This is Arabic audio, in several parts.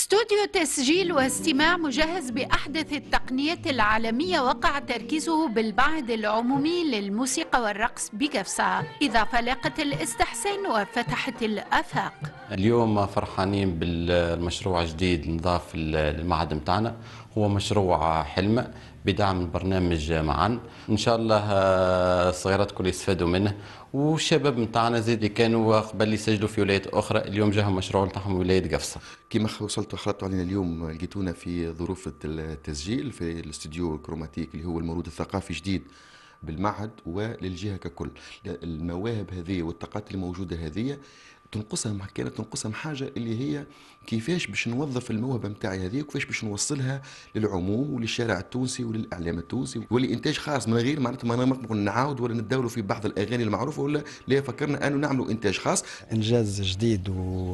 استوديو تسجيل واستماع مجهز بأحدث التقنيات العالمية وقع تركيزه بالمعهد العمومي للموسيقى والرقص بقفصة، إضافة لاقت الاستحسان وفتحت الآفاق. اليوم فرحانين بالمشروع الجديد نضاف المعهد متاعنا، هو مشروع حلم بدعم البرنامج معا. ان شاء الله الصغيرات كل يستفادوا منه، والشباب متاعنا زيد اللي كانوا قبل يسجلوا في ولايات اخرى اليوم جاهم مشروع نتاعهم ولايه قفصه. كما وصلتوا خلطوا علينا اليوم، لقيتونا في ظروف التسجيل في الاستوديو كروماتيك اللي هو المولود الثقافي جديد بالمعهد وللجهه ككل. المواهب هذه والطاقات اللي موجوده هذه كانت تنقصها حاجه اللي هي كيفاش باش نوظف الموهبه نتاعي هذه وكيفاش باش نوصلها للعموم وللشارع التونسي وللاعلام التونسي ولانتاج خاص، من غير معناتها ما نقول نعاود ولا نداولوا في بعض الاغاني المعروفه، ولا لا فكرنا انه نعملوا انتاج خاص. انجاز جديد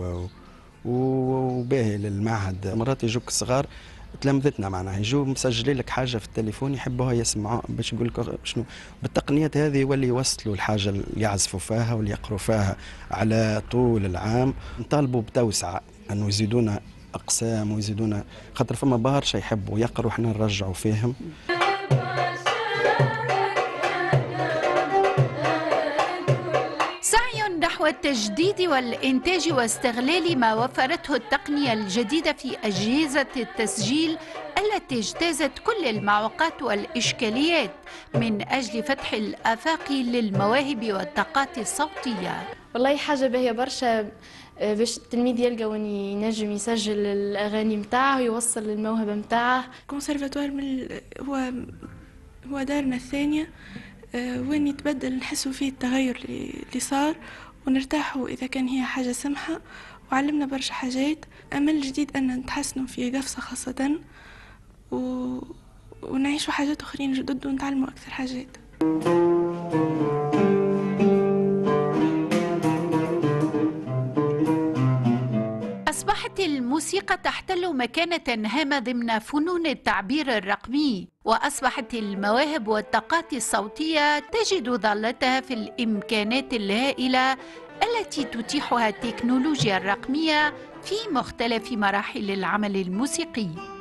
وباهي للمعهد. مرات يجوك صغار تلامذتنا معنا يجوا مسجلين لك حاجه في التليفون يحبوها يسمعوا باش يقول لك شنو بالتقنيات هذه، يولي يوصلوا الحاجه اللي يعزفوا فيها واللي يقروا فيها على طول العام. نطالبوا بتوسعه انه يزيدونا اقسام ويزيدونا، خاطر فما برشا يحبوا يقروا احنا نرجعوا فيهم. نحو التجديد والإنتاج واستغلال ما وفرته التقنية الجديدة في أجهزة التسجيل التي اجتازت كل المعوقات والإشكاليات من أجل فتح الآفاق للمواهب والطاقات الصوتية. والله حاجة باهية برشا باش التلميذ يلقى وين ينجم يسجل الأغاني متاعه ويوصل الموهبة متاعه. كونسرفاتوار هو دارنا الثانية وين يتبدل نحسوا فيه التغير اللي صار ونرتاحوا إذا كان هي حاجة سمحة، وعلمنا برشا حاجات. أمل جديد أن نتحسنوا في قفصة خاصة ونعيشوا حاجات أخرين جدد ونتعلموا أكثر حاجات. أصبحت الموسيقى تحتل مكانة هامة ضمن فنون التعبير الرقمي، وأصبحت المواهب والطاقات الصوتية تجد ضالتها في الإمكانات الهائلة التي تتيحها التكنولوجيا الرقمية في مختلف مراحل العمل الموسيقي.